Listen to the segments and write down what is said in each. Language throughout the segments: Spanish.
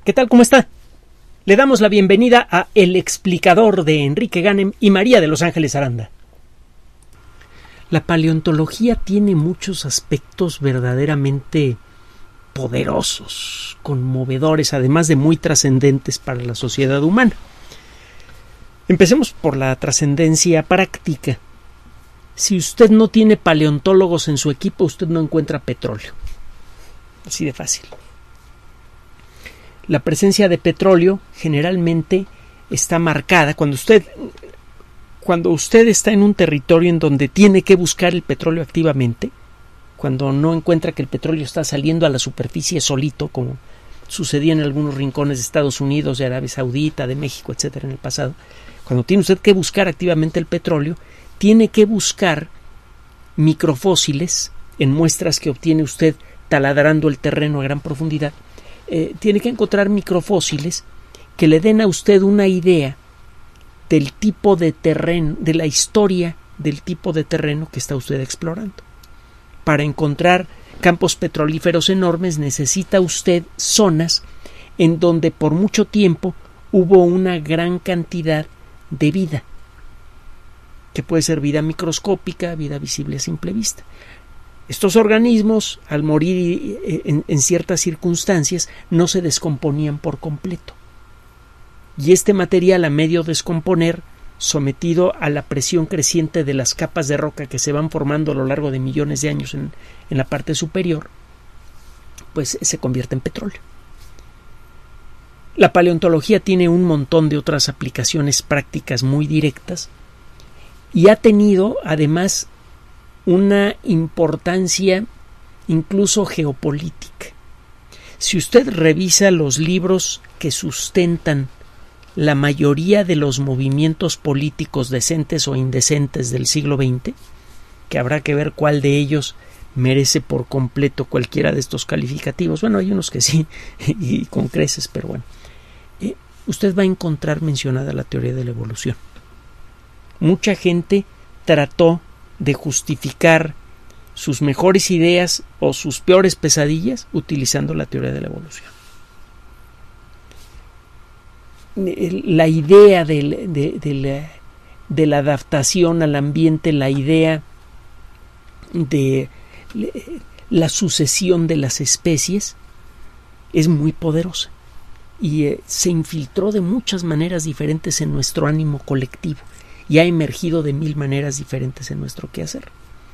¿Qué tal? ¿Cómo está? Le damos la bienvenida a El Explicador de Enrique Ganem y María de Los Ángeles Aranda. La paleontología tiene muchos aspectos verdaderamente poderosos, conmovedores, además de muy trascendentes para la sociedad humana. Empecemos por la trascendencia práctica. Si usted no tiene paleontólogos en su equipo, usted no encuentra petróleo. Así de fácil. La presencia de petróleo generalmente está marcada cuando usted está en un territorio en donde tiene que buscar el petróleo activamente, cuando no encuentra que el petróleo está saliendo a la superficie solito, como sucedía en algunos rincones de Estados Unidos, de Arabia Saudita, de México, etcétera, en el pasado. Cuando tiene usted que buscar activamente el petróleo, tiene que buscar microfósiles en muestras que obtiene usted taladrando el terreno a gran profundidad. Tiene que encontrar microfósiles que le den a usted una idea del tipo de terreno, de la historia del tipo de terreno que está usted explorando. Para encontrar campos petrolíferos enormes necesita usted zonas en donde por mucho tiempo hubo una gran cantidad de vida, que puede ser vida microscópica, vida visible a simple vista. Estos organismos, al morir en ciertas circunstancias, no se descomponían por completo. Y este material, a medio descomponer, sometido a la presión creciente de las capas de roca que se van formando a lo largo de millones de años en la parte superior, pues se convierte en petróleo. La paleontología tiene un montón de otras aplicaciones prácticas muy directas y ha tenido, además, una importancia incluso geopolítica. Si usted revisa los libros que sustentan la mayoría de los movimientos políticos decentes o indecentes del siglo XX, que habrá que ver cuál de ellos merece por completo cualquiera de estos calificativos. Bueno, hay unos que sí, y con creces, pero bueno. Usted va a encontrar mencionada la teoría de la evolución. Mucha gente trató de justificar sus mejores ideas o sus peores pesadillas utilizando la teoría de la evolución. La idea de la adaptación al ambiente, la idea de la sucesión de las especies es muy poderosa y se infiltró de muchas maneras diferentes en nuestro ánimo colectivo y ha emergido de 1000 maneras diferentes en nuestro quehacer.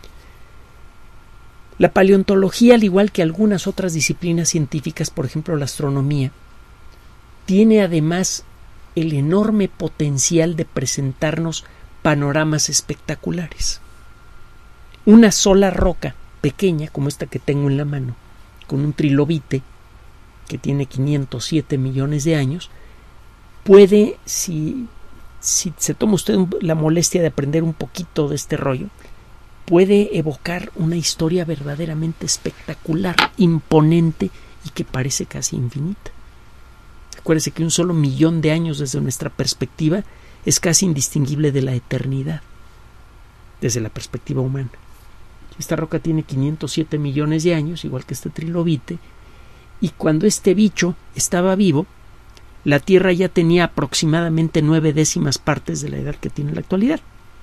La paleontología, al igual que algunas otras disciplinas científicas, por ejemplo la astronomía, tiene además el enorme potencial de presentarnos panoramas espectaculares. Una sola roca pequeña, como esta que tengo en la mano, con un trilobite que tiene 507 millones de años, puede, si se toma usted la molestia de aprender un poquito de este rollo, puede evocar una historia verdaderamente espectacular, imponente y que parece casi infinita. Acuérdese que un solo millón de años desde nuestra perspectiva es casi indistinguible de la eternidad, desde la perspectiva humana. Esta roca tiene 507 millones de años, igual que este trilobite, y cuando este bicho estaba vivo, la Tierra ya tenía aproximadamente 9/10 partes de la edad que tiene en la actualidad.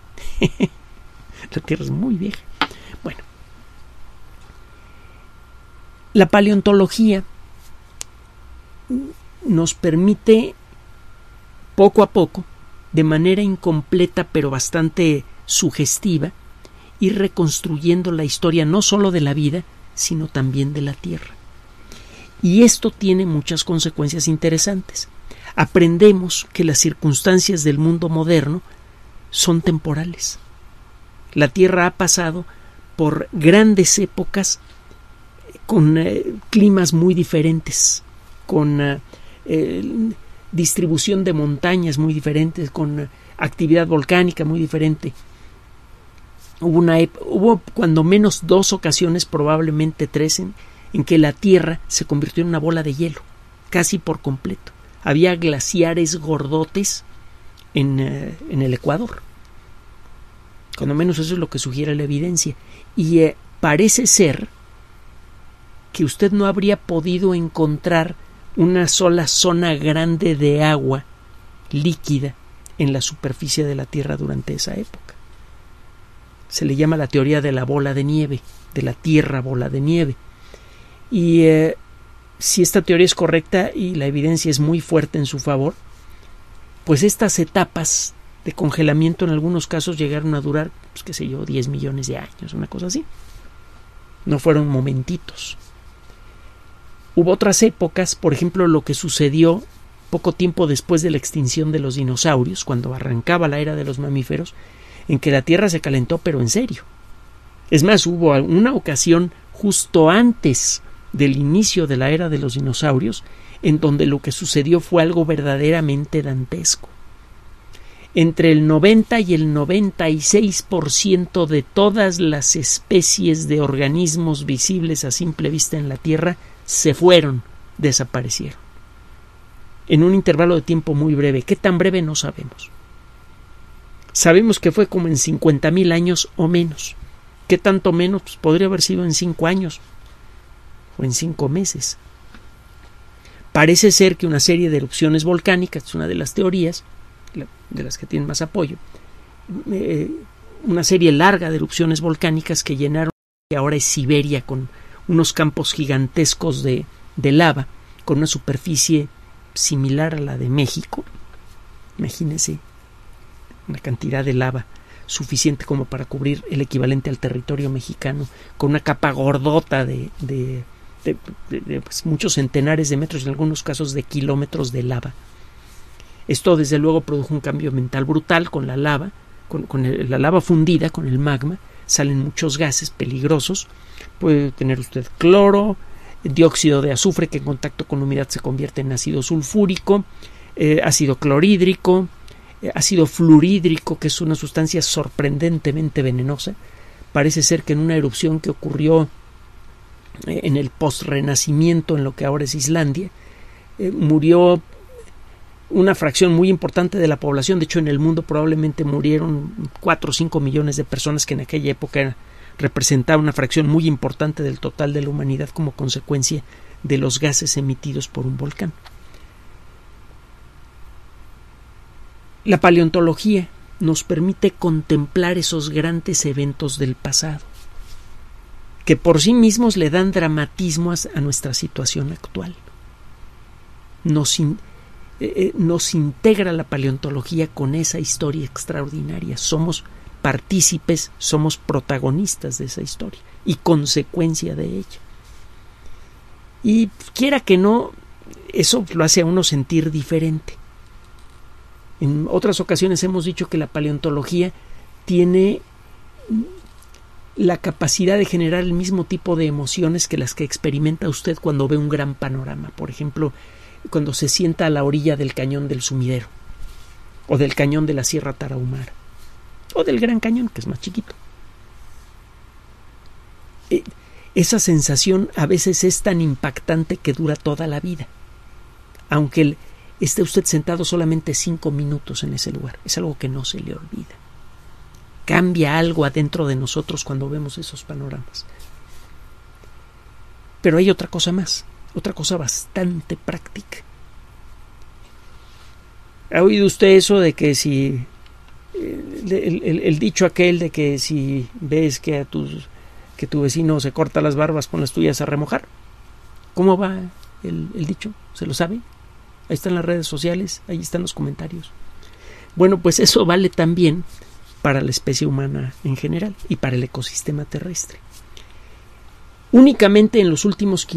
La Tierra es muy vieja. Bueno, la paleontología nos permite poco a poco, de manera incompleta pero bastante sugestiva, ir reconstruyendo la historia no solo de la vida, sino también de la Tierra. Y esto tiene muchas consecuencias interesantes. Aprendemos que las circunstancias del mundo moderno son temporales. La Tierra ha pasado por grandes épocas con climas muy diferentes, con distribución de montañas muy diferentes, con actividad volcánica muy diferente. Hubo cuando menos 2 ocasiones, probablemente 3, en que la Tierra se convirtió en una bola de hielo, casi por completo. Había glaciares gordotes en el Ecuador. Cuando menos eso es lo que sugiere la evidencia. Y parece ser que usted no habría podido encontrar una sola zona grande de agua líquida en la superficie de la Tierra durante esa época. Se le llama la teoría de la bola de nieve, de la Tierra bola de nieve. Y si esta teoría es correcta y la evidencia es muy fuerte en su favor, pues estas etapas de congelamiento en algunos casos llegaron a durar, pues qué sé yo, 10 millones de años, una cosa así. No fueron momentitos. Hubo otras épocas, por ejemplo, lo que sucedió poco tiempo después de la extinción de los dinosaurios, cuando arrancaba la era de los mamíferos, en que la Tierra se calentó, pero en serio. Es más, hubo una ocasión justo antes del inicio de la era de los dinosaurios, en donde lo que sucedió fue algo verdaderamente dantesco. Entre el 90 y el 96% de todas las especies de organismos visibles a simple vista en la Tierra se fueron, desaparecieron. En un intervalo de tiempo muy breve. ¿Qué tan breve? No sabemos. Sabemos que fue como en 50,000 años o menos. ¿Qué tanto menos? Pues podría haber sido en 5 años o en 5 meses. Parece ser que una serie de erupciones volcánicas, es una de las teorías, de las que tienen más apoyo, una serie larga de erupciones volcánicas que llenaron que ahora es Siberia, con unos campos gigantescos de lava, con una superficie similar a la de México. Imagínense una cantidad de lava suficiente como para cubrir el equivalente al territorio mexicano, con una capa gordota de pues, muchos centenares de metros, en algunos casos de kilómetros de lava. Esto desde luego produjo un cambio ambiental brutal con la lava, la lava fundida, con el magma, salen muchos gases peligrosos. Puede tener usted cloro, dióxido de azufre que en contacto con humedad se convierte en ácido sulfúrico, ácido clorhídrico, ácido fluorhídrico, que es una sustancia sorprendentemente venenosa. Parece ser que en una erupción que ocurrió en el post-renacimiento en lo que ahora es Islandia, murió una fracción muy importante de la población. De hecho, en el mundo probablemente murieron 4 o 5 millones de personas, que en aquella época representaba una fracción muy importante del total de la humanidad como consecuencia de los gases emitidos por un volcán. La paleontología nos permite contemplar esos grandes eventos del pasado, que por sí mismos le dan dramatismo a nuestra situación actual. Nos integra la paleontología con esa historia extraordinaria. Somos partícipes, somos protagonistas de esa historia y consecuencia de ella. Y quiera que no, eso lo hace a uno sentir diferente. En otras ocasiones hemos dicho que la paleontología tiene la capacidad de generar el mismo tipo de emociones que las que experimenta usted cuando ve un gran panorama. Por ejemplo, cuando se sienta a la orilla del cañón del Sumidero, o del cañón de la Sierra Tarahumara, o del Gran Cañón, que es más chiquito. Esa sensación a veces es tan impactante que dura toda la vida, aunque esté usted sentado solamente 5 minutos en ese lugar. Es algo que no se le olvida. Cambia algo adentro de nosotros cuando vemos esos panoramas. Pero hay otra cosa más, otra cosa bastante práctica. ¿Ha oído usted eso de que si el dicho aquel de que si ves que tu vecino se corta las barbas, pon las tuyas a remojar? ¿Cómo va el dicho? ¿Se lo sabe? Ahí están las redes sociales, ahí están los comentarios. Bueno, pues eso vale también para la especie humana en general y para el ecosistema terrestre. Únicamente en los últimos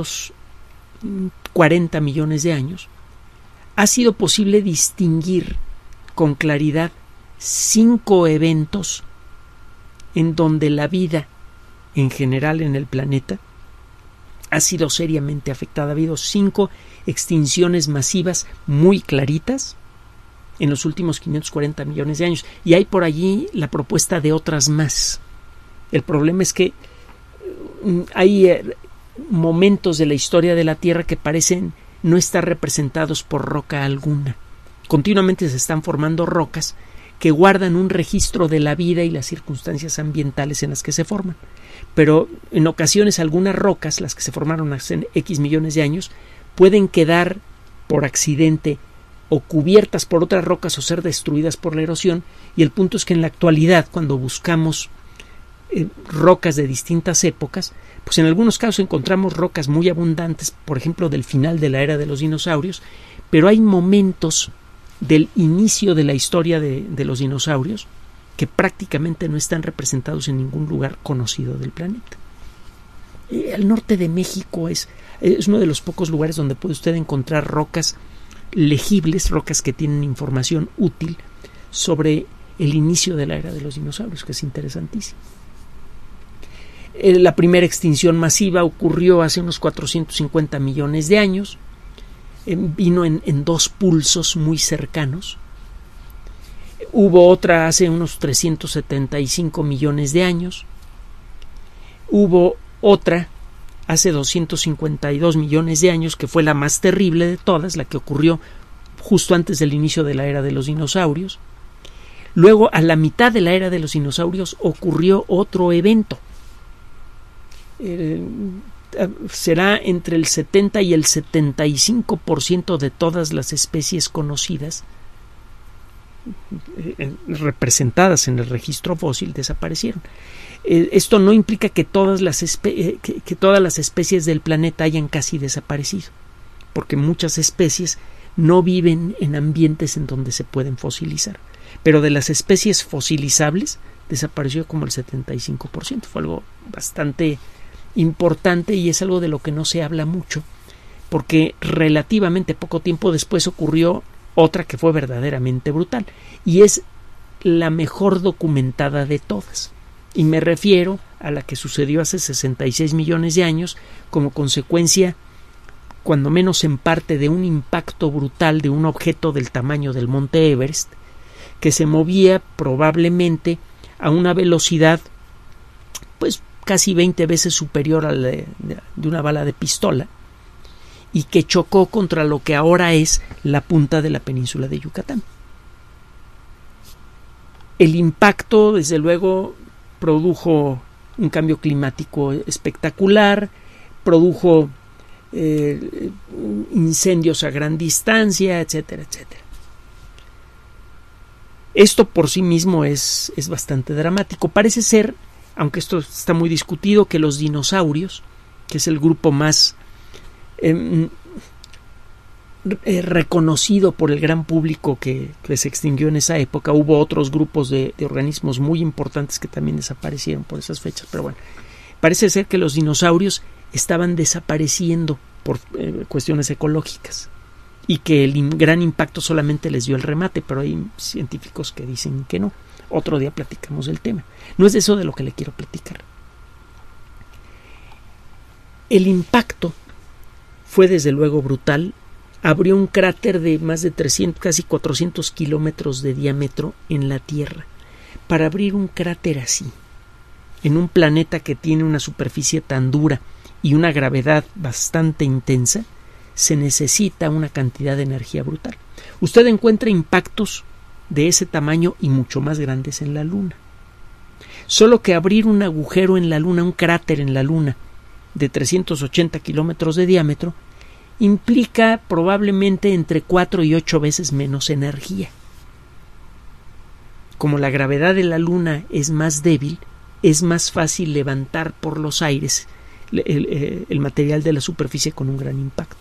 540 millones de años ha sido posible distinguir con claridad 5 eventos en donde la vida en general en el planeta ha sido seriamente afectada. Ha habido 5 extinciones masivas muy claritas en los últimos 540 millones de años, y hay por allí la propuesta de otras más. El problema es que hay momentos de la historia de la Tierra que parecen no estar representados por roca alguna. Continuamente se están formando rocas que guardan un registro de la vida y las circunstancias ambientales en las que se forman. Pero en ocasiones algunas rocas, las que se formaron hace X millones de años, pueden quedar por accidente o cubiertas por otras rocas o ser destruidas por la erosión, y el punto es que en la actualidad, cuando buscamos rocas de distintas épocas, pues en algunos casos encontramos rocas muy abundantes, por ejemplo del final de la era de los dinosaurios, pero hay momentos del inicio de la historia de los dinosaurios que prácticamente no están representados en ningún lugar conocido del planeta. Al norte de México es uno de los pocos lugares donde puede usted encontrar rocas legibles, rocas que tienen información útil sobre el inicio de la era de los dinosaurios, que es interesantísimo. La primera extinción masiva ocurrió hace unos 450 millones de años. Vino en dos pulsos muy cercanos. Hubo otra hace unos 375 millones de años. Hubo otra hace 252 millones de años, que fue la más terrible de todas, la que ocurrió justo antes del inicio de la era de los dinosaurios. Luego, a la mitad de la era de los dinosaurios, ocurrió otro evento. Será entre el 70 y el 75% de todas las especies conocidas representadas en el registro fósil desaparecieron. Esto no implica que todas las especies del planeta hayan casi desaparecido, porque muchas especies no viven en ambientes en donde se pueden fosilizar, pero de las especies fosilizables desapareció como el 75%. Fue algo bastante importante y es algo de lo que no se habla mucho, porque relativamente poco tiempo después ocurrió otra que fue verdaderamente brutal, y es la mejor documentada de todas, y me refiero a la que sucedió hace 66 millones de años como consecuencia, cuando menos en parte, de un impacto brutal de un objeto del tamaño del monte Everest, que se movía probablemente a una velocidad pues casi 20 veces superior a la de una bala de pistola, y que chocó contra lo que ahora es la punta de la península de Yucatán. El impacto, desde luego, produjo un cambio climático espectacular, produjo incendios a gran distancia, etcétera, etcétera. Esto por sí mismo es bastante dramático. Parece ser, aunque esto está muy discutido, que los dinosaurios, que es el grupo más reconocido por el gran público que se extinguió en esa época, hubo otros grupos de organismos muy importantes que también desaparecieron por esas fechas, pero bueno, parece ser que los dinosaurios estaban desapareciendo por cuestiones ecológicas y que el gran impacto solamente les dio el remate, pero hay científicos que dicen que no. Otro día platicamos del tema. No es de eso de lo que le quiero platicar. El impacto fue desde luego brutal. Abrió un cráter de más de 300, casi 400 kilómetros de diámetro en la Tierra. Para abrir un cráter así, en un planeta que tiene una superficie tan dura y una gravedad bastante intensa, se necesita una cantidad de energía brutal. Usted encuentra impactos de ese tamaño y mucho más grandes en la Luna. Solo que abrir un agujero en la Luna, un cráter en la Luna de 380 kilómetros de diámetro, implica probablemente entre 4 y 8 veces menos energía. Como la gravedad de la Luna es más débil, es más fácil levantar por los aires el material de la superficie con un gran impacto.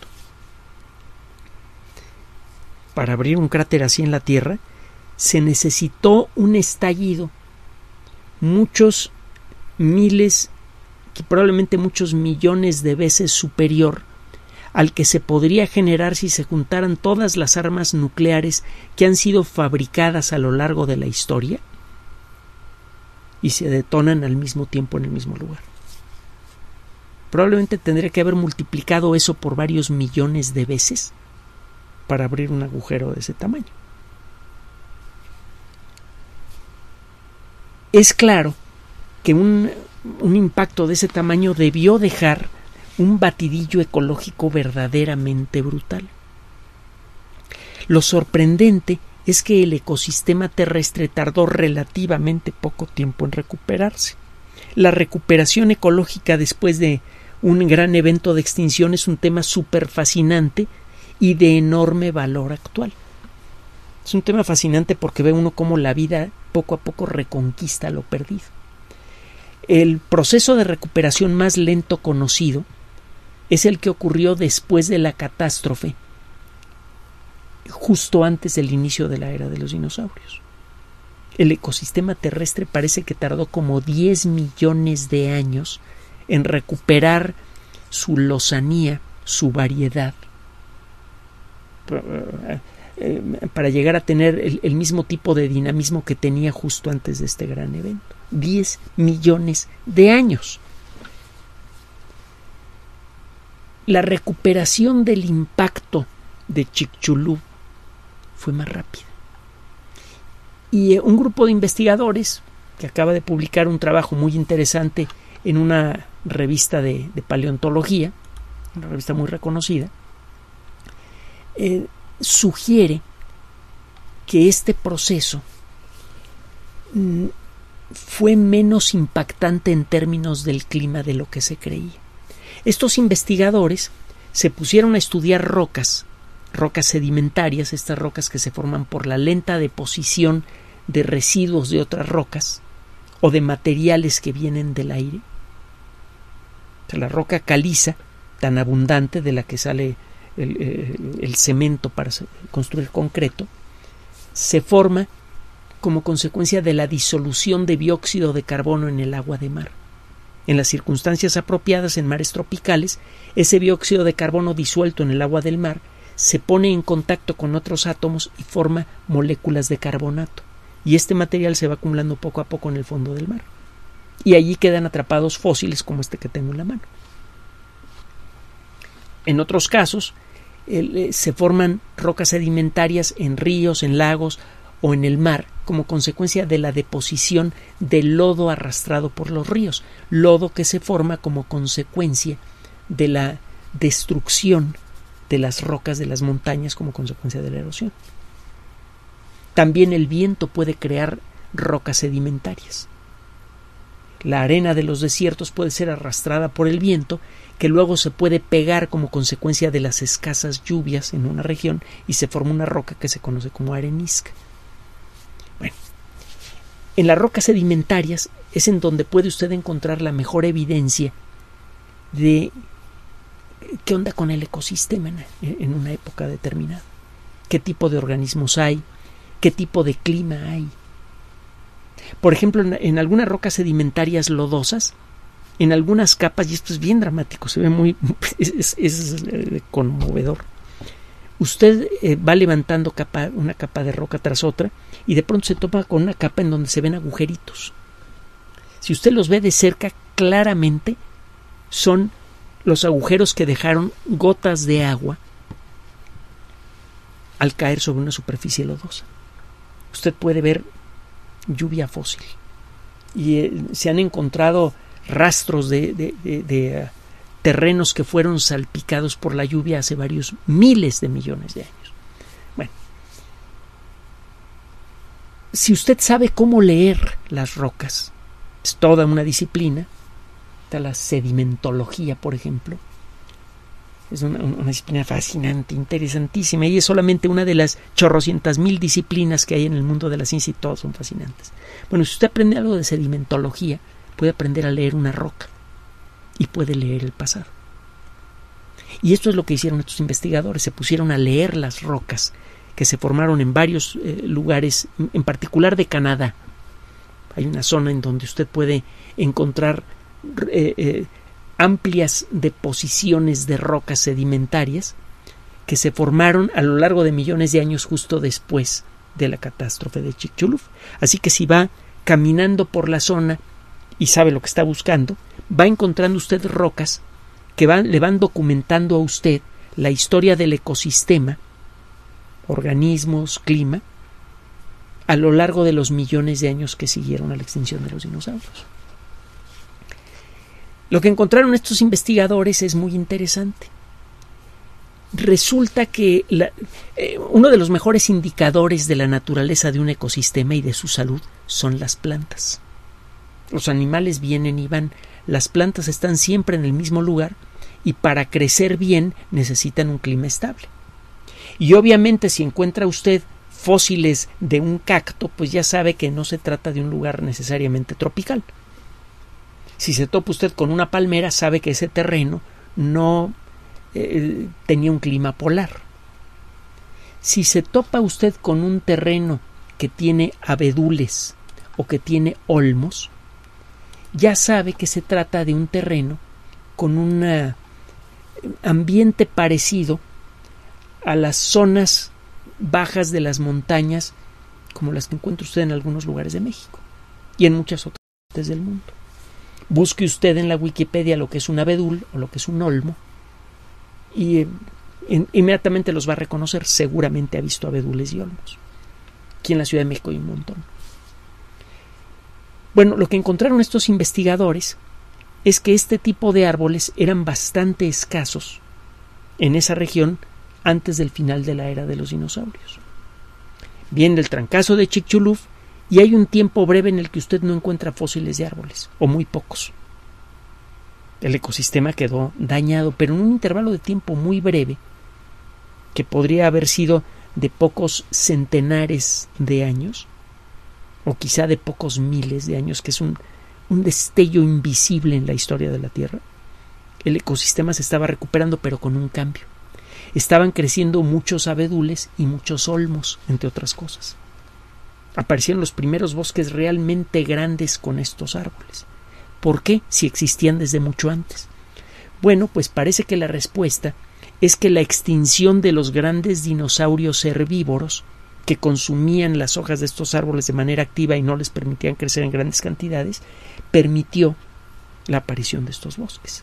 Para abrir un cráter así en la Tierra se necesitó un estallido, muchos miles, probablemente muchos millones de veces superior al que se podría generar si se juntaran todas las armas nucleares que han sido fabricadas a lo largo de la historia y se detonan al mismo tiempo en el mismo lugar. Probablemente tendría que haber multiplicado eso por varios millones de veces para abrir un agujero de ese tamaño. Es claro que un impacto de ese tamaño debió dejar un batidillo ecológico verdaderamente brutal. Lo sorprendente es que el ecosistema terrestre tardó relativamente poco tiempo en recuperarse. La recuperación ecológica después de un gran evento de extinción es un tema súper fascinante y de enorme valor actual. Es un tema fascinante porque ve uno cómo la vida poco a poco reconquista lo perdido. El proceso de recuperación más lento conocido es el que ocurrió después de la catástrofe, justo antes del inicio de la era de los dinosaurios. El ecosistema terrestre parece que tardó como 10 millones de años en recuperar su lozanía, su variedad, para llegar a tener el mismo tipo de dinamismo que tenía justo antes de este gran evento. 10 millones de años. La recuperación del impacto de Chicxulub fue más rápida. Y un grupo de investigadores que acaba de publicar un trabajo muy interesante en una revista de paleontología, una revista muy reconocida, sugiere que este proceso fue menos impactante en términos del clima de lo que se creía. Estos investigadores se pusieron a estudiar rocas sedimentarias, estas rocas que se forman por la lenta deposición de residuos de otras rocas o de materiales que vienen del aire. O sea, la roca caliza, tan abundante de la que sale el cemento para construir concreto, se forma como consecuencia de la disolución de dióxido de carbono en el agua de mar. En las circunstancias apropiadas en mares tropicales, ese dióxido de carbono disuelto en el agua del mar se pone en contacto con otros átomos y forma moléculas de carbonato. Y este material se va acumulando poco a poco en el fondo del mar. Y allí quedan atrapados fósiles como este que tengo en la mano. En otros casos, se forman rocas sedimentarias en ríos, en lagos o en el mar como consecuencia de la deposición del lodo arrastrado por los ríos, lodo que se forma como consecuencia de la destrucción de las rocas de las montañas como consecuencia de la erosión. También el viento puede crear rocas sedimentarias. La arena de los desiertos puede ser arrastrada por el viento, que luego se puede pegar como consecuencia de las escasas lluvias en una región y se forma una roca que se conoce como arenisca. Bueno, en las rocas sedimentarias es en donde puede usted encontrar la mejor evidencia de qué onda con el ecosistema en una época determinada, qué tipo de organismos hay, qué tipo de clima hay. Por ejemplo, en algunas rocas sedimentarias lodosas, en algunas capas, y esto es bien dramático, se ve muy es conmovedor. Usted va levantando una capa de roca tras otra y de pronto se topa con una capa en donde se ven agujeritos. Si usted los ve de cerca, claramente son los agujeros que dejaron gotas de agua al caer sobre una superficie lodosa. Usted puede ver lluvia fósil y se han encontrado rastros de terrenos que fueron salpicados por la lluvia hace varios miles de millones de años. Bueno, si usted sabe cómo leer las rocas, es toda una disciplina. Está la sedimentología, por ejemplo. Es una disciplina fascinante, interesantísima, y es solamente una de las chorrocientas mil disciplinas que hay en el mundo de la ciencia y todas son fascinantes. Bueno, si usted aprende algo de sedimentología, puede aprender a leer una roca y puede leer el pasado. Y esto es lo que hicieron estos investigadores, se pusieron a leer las rocas que se formaron en varios lugares, en particular de Canadá. Hay una zona en donde usted puede encontrar amplias deposiciones de rocas sedimentarias que se formaron a lo largo de millones de años justo después de la catástrofe de Chicxulub. Así que si va caminando por la zona y sabe lo que está buscando, va encontrando usted rocas que le van documentando a usted la historia del ecosistema, organismos, clima, a lo largo de los millones de años que siguieron a la extinción de los dinosaurios. Lo que encontraron estos investigadores es muy interesante. Resulta que uno de los mejores indicadores de la naturaleza de un ecosistema y de su salud son las plantas. Los animales vienen y van. las plantas están siempre en el mismo lugar y para crecer bien necesitan un clima estable. Y obviamente si encuentra usted fósiles de un cacto, pues ya sabe que no se trata de un lugar necesariamente tropical. Si se topa usted con una palmera, sabe que ese terreno no tenía un clima polar. Si se topa usted con un terreno que tiene abedules o que tiene olmos, ya sabe que se trata de un terreno con un ambiente parecido a las zonas bajas de las montañas como las que encuentra usted en algunos lugares de México y en muchas otras partes del mundo. Busque usted en la Wikipedia lo que es un abedul o lo que es un olmo y inmediatamente los va a reconocer. Seguramente ha visto abedules y olmos. Aquí en la Ciudad de México hay un montón. Bueno, lo que encontraron estos investigadores es que este tipo de árboles eran bastante escasos en esa región antes del final de la era de los dinosaurios. Viene el trancazo de Chicxulub y hay un tiempo breve en el que usted no encuentra fósiles de árboles, o muy pocos. El ecosistema quedó dañado, pero en un intervalo de tiempo muy breve, que podría haber sido de pocos centenares de años, o quizá de pocos miles de años, que es un destello invisible en la historia de la Tierra. El ecosistema se estaba recuperando, pero con un cambio. Estaban creciendo muchos abedules y muchos olmos, entre otras cosas. Aparecieron los primeros bosques realmente grandes con estos árboles. ¿Por qué? Si existían desde mucho antes. Bueno, pues parece que la respuesta es que la extinción de los grandes dinosaurios herbívoros que consumían las hojas de estos árboles de manera activa y no les permitían crecer en grandes cantidades, permitió la aparición de estos bosques.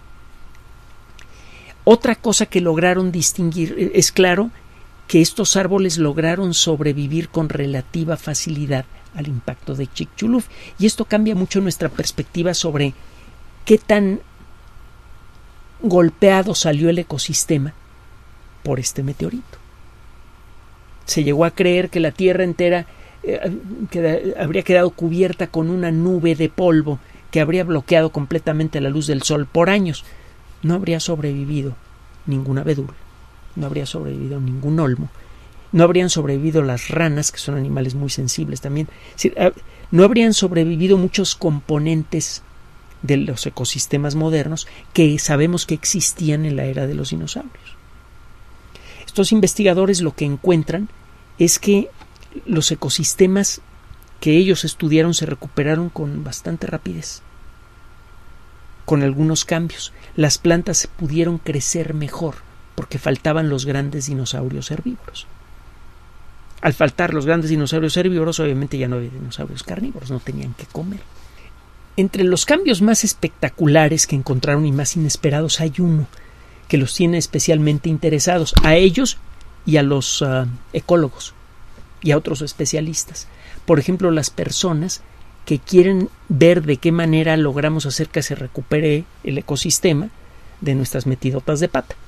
Otra cosa que lograron distinguir es claro que estos árboles lograron sobrevivir con relativa facilidad al impacto de Chicxulub, y esto cambia mucho nuestra perspectiva sobre qué tan golpeado salió el ecosistema por este meteorito. Se llegó a creer que la Tierra entera habría quedado cubierta con una nube de polvo que habría bloqueado completamente la luz del sol por años. No habría sobrevivido ningún abedul, no habría sobrevivido ningún olmo, no habrían sobrevivido las ranas, que son animales muy sensibles también. Es decir, no habrían sobrevivido muchos componentes de los ecosistemas modernos que sabemos que existían en la era de los dinosaurios. Estos investigadores lo que encuentran es que los ecosistemas que ellos estudiaron se recuperaron con bastante rapidez, con algunos cambios. Las plantas pudieron crecer mejor porque faltaban los grandes dinosaurios herbívoros. Al faltar los grandes dinosaurios herbívoros, obviamente ya no había dinosaurios carnívoros, no tenían que comer. Entre los cambios más espectaculares que encontraron y más inesperados hay uno que los tiene especialmente interesados, a ellos y a los ecólogos y a otros especialistas. Por ejemplo, las personas que quieren ver de qué manera logramos hacer que se recupere el ecosistema de nuestras metidotas de pata.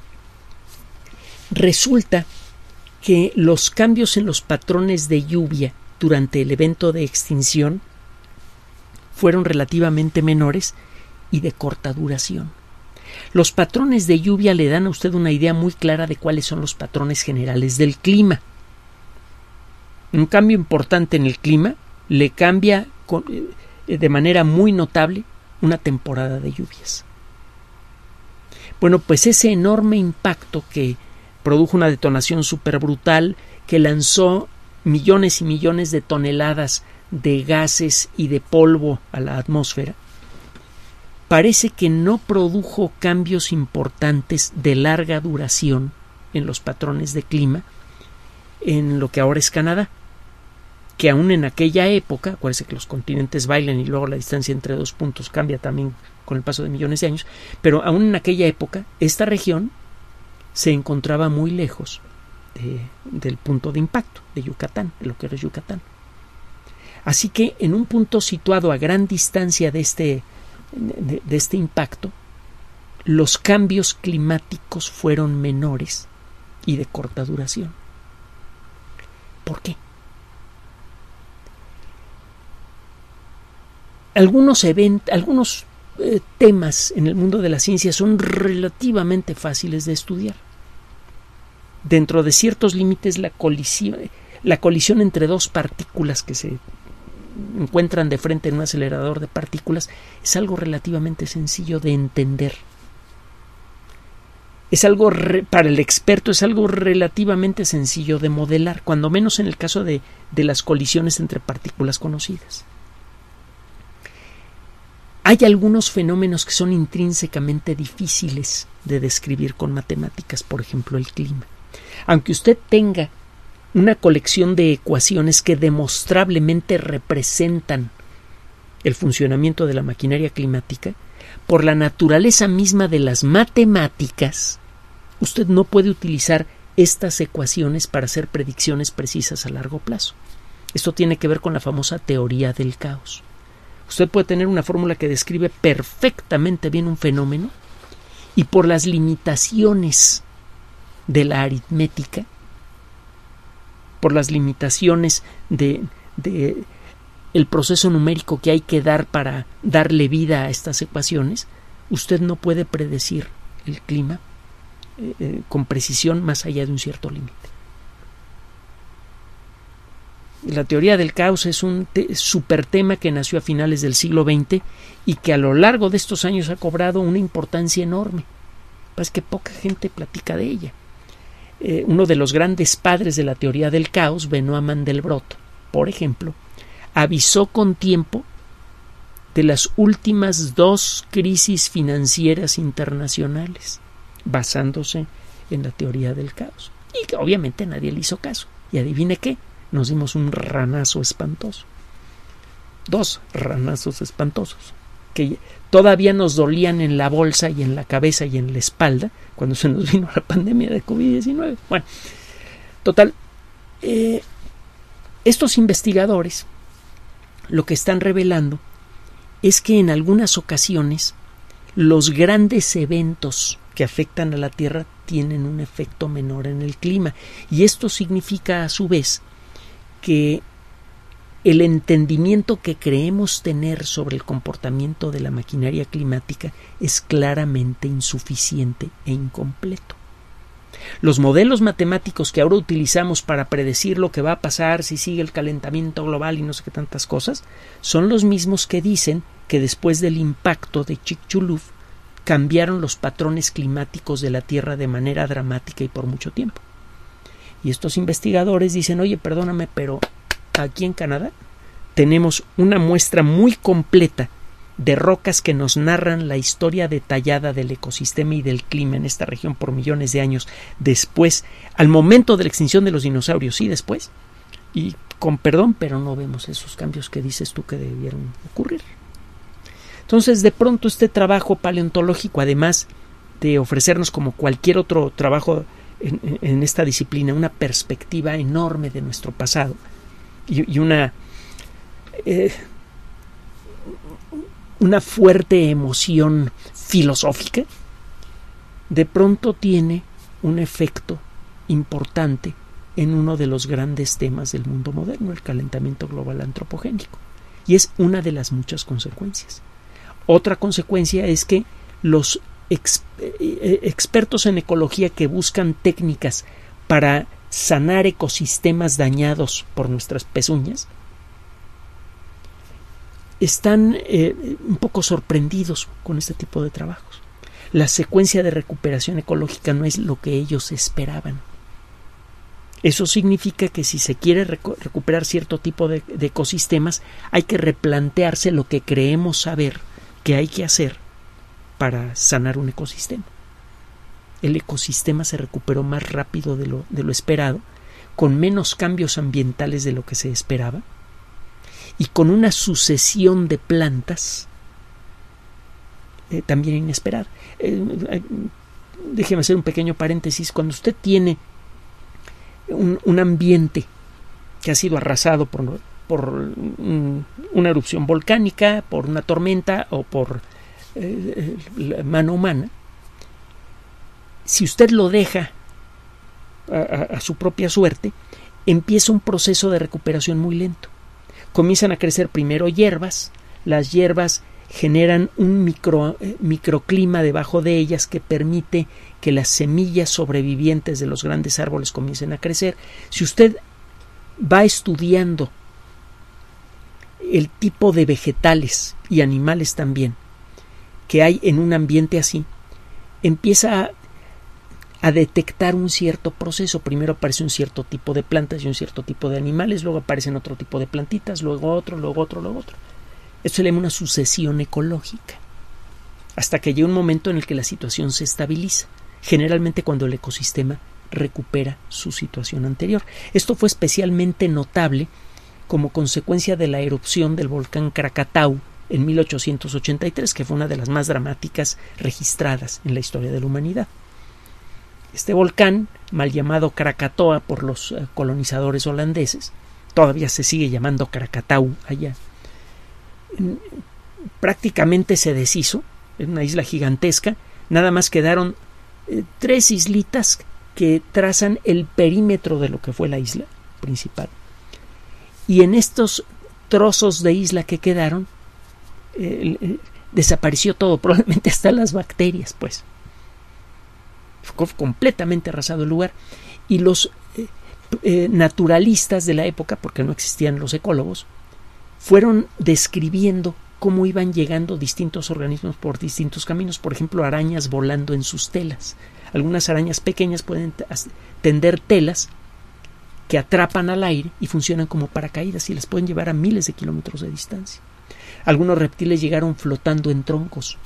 Resulta que los cambios en los patrones de lluvia durante el evento de extinción fueron relativamente menores y de corta duración. Los patrones de lluvia le dan a usted una idea muy clara de cuáles son los patrones generales del clima. Un cambio importante en el clima le cambia de manera muy notable una temporada de lluvias. Bueno, pues ese enorme impacto que produjo una detonación súper brutal que lanzó millones y millones de toneladas de gases y de polvo a la atmósfera, parece que no produjo cambios importantes de larga duración en los patrones de clima en lo que ahora es Canadá, que aún en aquella época, acuérdense que los continentes bailan y luego la distancia entre dos puntos cambia también con el paso de millones de años, pero aún en aquella época esta región se encontraba muy lejos del punto de impacto de Yucatán, de lo que era Yucatán. Así que en un punto situado a gran distancia de este impacto, los cambios climáticos fueron menores y de corta duración. ¿Por qué? Algunos temas en el mundo de la ciencia son relativamente fáciles de estudiar. Dentro de ciertos límites, la colisión entre dos partículas que se encuentran de frente en un acelerador de partículas es algo relativamente sencillo de entender. Es algo, para el experto, es algo relativamente sencillo de modelar, cuando menos en el caso de las colisiones entre partículas conocidas. Hay algunos fenómenos que son intrínsecamente difíciles de describir con matemáticas, por ejemplo, el clima. Aunque usted tenga una colección de ecuaciones que demostrablemente representan el funcionamiento de la maquinaria climática, por la naturaleza misma de las matemáticas, usted no puede utilizar estas ecuaciones para hacer predicciones precisas a largo plazo. Esto tiene que ver con la famosa teoría del caos. Usted puede tener una fórmula que describe perfectamente bien un fenómeno y por las limitaciones de la aritmética, por las limitaciones de el proceso numérico que hay que dar para darle vida a estas ecuaciones, usted no puede predecir el clima con precisión más allá de un cierto límite. La teoría del caos es un super tema que nació a finales del siglo XX y que a lo largo de estos años ha cobrado una importancia enorme. Es que poca gente platica de ella. Uno de los grandes padres de la teoría del caos, Benoît Mandelbrot, por ejemplo, avisó con tiempo de las últimas 2 crisis financieras internacionales, basándose en la teoría del caos. Y que obviamente nadie le hizo caso. Y adivine qué, nos dimos un ranazo espantoso. 2 ranazos espantosos, que todavía nos dolían en la bolsa y en la cabeza y en la espalda cuando se nos vino la pandemia de COVID-19. Bueno, total, estos investigadores lo que están revelando es que en algunas ocasiones los grandes eventos que afectan a la Tierra tienen un efecto menor en el clima, y esto significa a su vez que el entendimiento que creemos tener sobre el comportamiento de la maquinaria climática es claramente insuficiente e incompleto. Los modelos matemáticos que ahora utilizamos para predecir lo que va a pasar si sigue el calentamiento global y no sé qué tantas cosas, son los mismos que dicen que después del impacto de Chicxulub cambiaron los patrones climáticos de la Tierra de manera dramática y por mucho tiempo. Y estos investigadores dicen, oye, perdóname, pero aquí en Canadá tenemos una muestra muy completa de rocas que nos narran la historia detallada del ecosistema y del clima en esta región por millones de años después, al momento de la extinción de los dinosaurios y después, y con perdón, pero no vemos esos cambios que dices tú que debieron ocurrir. Entonces, de pronto este trabajo paleontológico, además de ofrecernos como cualquier otro trabajo en esta disciplina, una perspectiva enorme de nuestro pasado y una fuerte emoción filosófica, de pronto tiene un efecto importante en uno de los grandes temas del mundo moderno, el calentamiento global antropogénico, y es una de las muchas consecuencias. Otra consecuencia es que los expertos en ecología que buscan técnicas para sanar ecosistemas dañados por nuestras pezuñas están un poco sorprendidos con este tipo de trabajos. La secuencia de recuperación ecológica no es lo que ellos esperaban. Eso significa que si se quiere recuperar cierto tipo de ecosistemas, hay que replantearse lo que creemos saber que hay que hacer para sanar un ecosistema. El ecosistema se recuperó más rápido de lo esperado, con menos cambios ambientales de lo que se esperaba, y con una sucesión de plantas también inesperada. Déjeme hacer un pequeño paréntesis. Cuando usted tiene un ambiente que ha sido arrasado por una erupción volcánica, por una tormenta o por la mano humana, si usted lo deja a su propia suerte, empieza un proceso de recuperación muy lento. Comienzan a crecer primero hierbas, las hierbas generan un microclima debajo de ellas que permite que las semillas sobrevivientes de los grandes árboles comiencen a crecer. Si usted va estudiando el tipo de vegetales y animales también que hay en un ambiente así, empieza a detectar un cierto proceso. Primero aparece un cierto tipo de plantas y un cierto tipo de animales, luego aparecen otro tipo de plantitas, luego otro, luego otro, luego otro. Esto se llama una sucesión ecológica, hasta que llega un momento en el que la situación se estabiliza, generalmente cuando el ecosistema recupera su situación anterior. Esto fue especialmente notable como consecuencia de la erupción del volcán Krakatau en 1883, que fue una de las más dramáticas registradas en la historia de la humanidad. Este volcán, mal llamado Krakatoa por los colonizadores holandeses, todavía se sigue llamando Krakatau allá, prácticamente se deshizo, es una isla gigantesca, nada más quedaron 3 islitas que trazan el perímetro de lo que fue la isla principal. Y en estos trozos de isla que quedaron, desapareció todo, probablemente hasta las bacterias, pues. Fue completamente arrasado el lugar. Y los naturalistas de la época, porque no existían los ecólogos, fueron describiendo cómo iban llegando distintos organismos por distintos caminos. Por ejemplo, arañas volando en sus telas. Algunas arañas pequeñas pueden tender telas que atrapan al aire y funcionan como paracaídas y las pueden llevar a miles de kilómetros de distancia. Algunos reptiles llegaron flotando en troncos.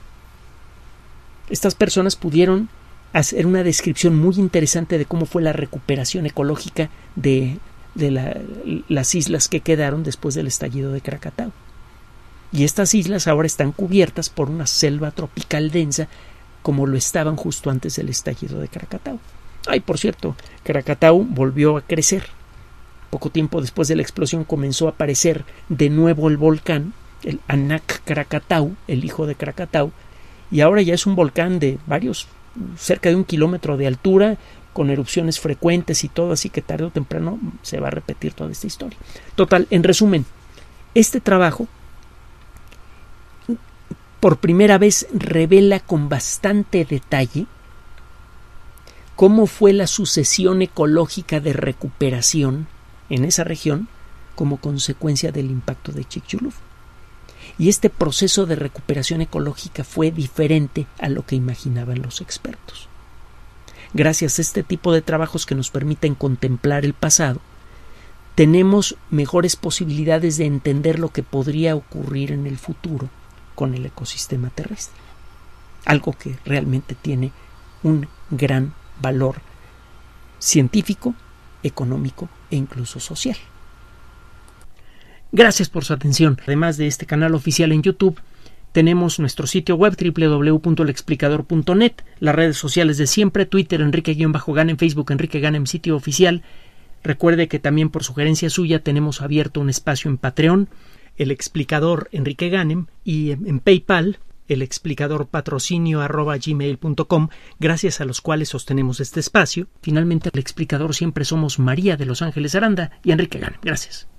Estas personas pudieron hacer una descripción muy interesante de cómo fue la recuperación ecológica de las islas que quedaron después del estallido de Krakatau. Y estas islas ahora están cubiertas por una selva tropical densa, como lo estaban justo antes del estallido de Krakatau. Ay, por cierto, Krakatau volvió a crecer. Poco tiempo después de la explosión comenzó a aparecer de nuevo el volcán, el Anak Krakatau, el hijo de Krakatau, y ahora ya es un volcán de cerca de 1 kilómetro de altura, con erupciones frecuentes y todo, así que tarde o temprano se va a repetir toda esta historia. Total, en resumen, este trabajo por primera vez revela con bastante detalle cómo fue la sucesión ecológica de recuperación en esa región como consecuencia del impacto de Chicxulub. Y este proceso de recuperación ecológica fue diferente a lo que imaginaban los expertos. Gracias a este tipo de trabajos que nos permiten contemplar el pasado, tenemos mejores posibilidades de entender lo que podría ocurrir en el futuro con el ecosistema terrestre. Algo que realmente tiene un gran valor científico, económico e incluso social. Gracias por su atención. Además de este canal oficial en YouTube, tenemos nuestro sitio web www.lexplicador.net, las redes sociales de siempre, Twitter Enrique-Ganem, Facebook Enrique Ganem, sitio oficial. Recuerde que también por sugerencia suya tenemos abierto un espacio en Patreon, el explicador Enrique Ganem, y en PayPal, el explicador patrocinio@gmail.com, gracias a los cuales sostenemos este espacio. Finalmente, el explicador siempre somos María de Los Ángeles Aranda y Enrique Ganem. Gracias.